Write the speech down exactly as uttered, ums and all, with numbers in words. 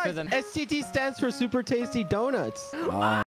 them. S T D stands for super tasty donuts. Uh,